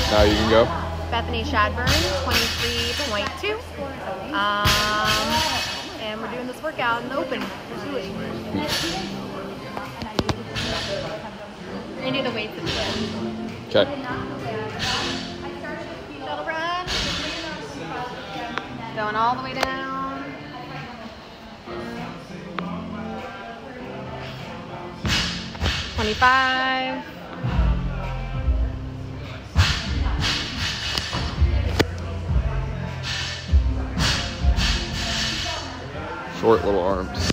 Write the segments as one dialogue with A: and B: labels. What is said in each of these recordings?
A: Now you can go.
B: Bethany Shadburn, 23.2. And we're doing this workout in the open. Let's do it. We're gonna do the weights at the end.
A: Okay.
B: Shuttle run. Going all the way down. $25.
A: Short little arms.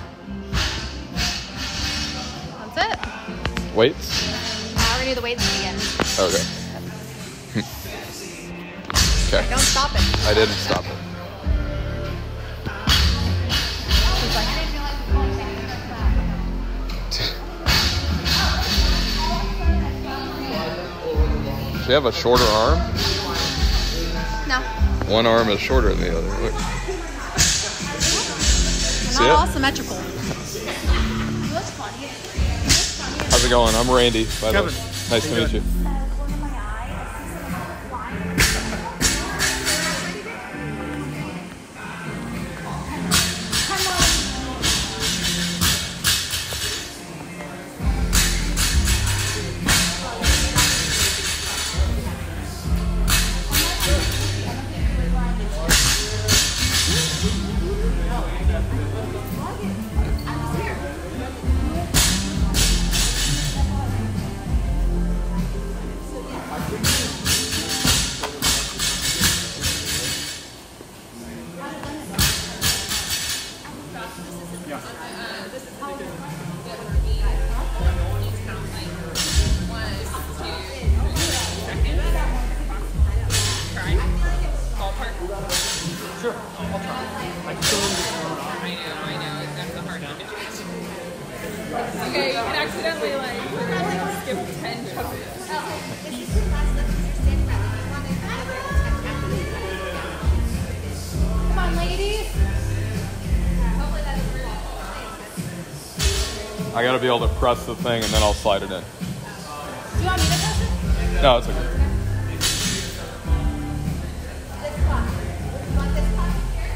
B: That's it.
A: Weights?
B: Now we're gonna do the weights again.
A: Okay. Okay.
B: Don't stop it.
A: I didn't stop it.
B: He's like,
A: Does she have a shorter arm?
B: no.
A: One arm is shorter than the other. Look.
B: Not
A: it?
B: all symmetrical.
A: How's it going? I'm Randy, by the way.
C: Kevin.
A: Nice to meet you.
C: Sure, I'll try. I still
D: I know, that's a hard one. Okay, you can accidentally skip 10 jumps.
B: Come on, ladies.
A: I gotta be able to press the thing and then I'll slide it in.
B: Do you want me to press it?
A: No, it's okay.
B: This spot. You want this spot here?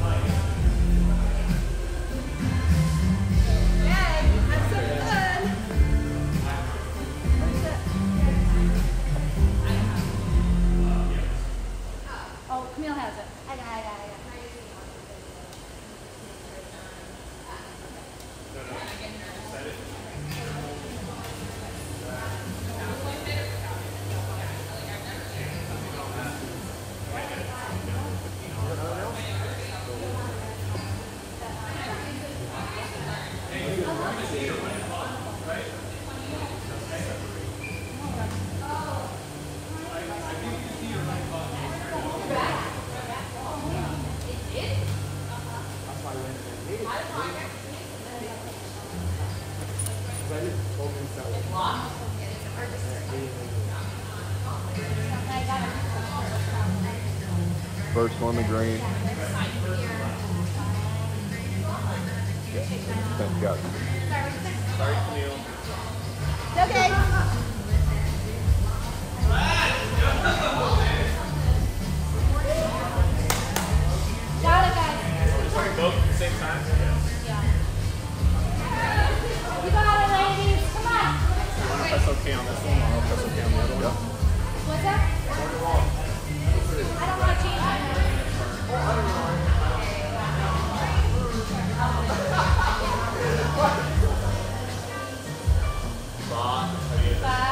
B: Yay, have some fun. Oh, Camille has it. I got it.
A: First one, the green. Thank God.
C: Sorry, Camille.
B: It's okay. Got it, guys.
C: Both at the same time?
B: You got it, ladies. Come on.
C: If that's okay on this one, or if that's okay on the other one.
B: What's that? I don't want to change it. 5.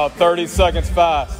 A: about 30 seconds fast.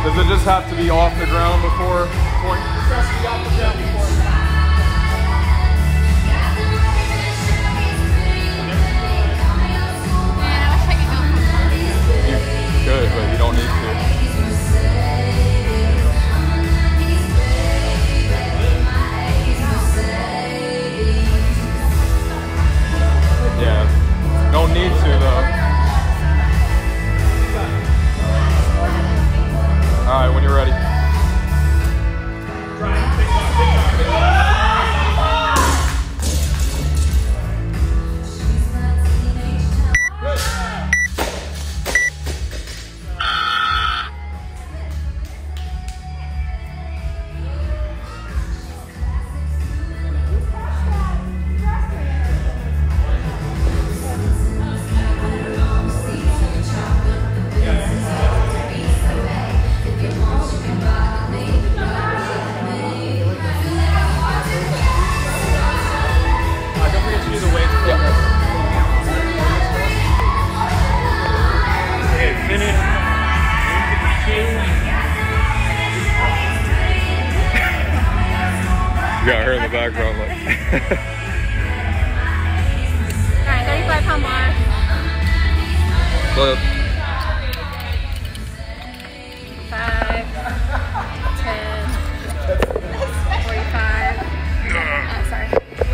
A: Does it just have to be off the ground before point?
C: Just to be off the ground before.
D: Man, I wish I could go from
A: You could, but you don't need to. Yeah, don't need to though. All right, when you're ready. You got her in the background like.
D: Alright, 35-pound bar.
A: Flip.
D: 5, 10, 45. Sorry.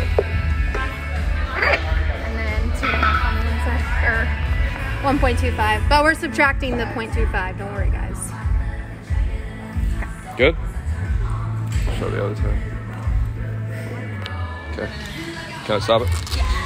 D: And then 2.5 on the inside. Or 1.25. But we're subtracting the 0.25. Don't worry, guys.
A: Good? Show the other side. Okay. Can I stop it?
D: Yeah.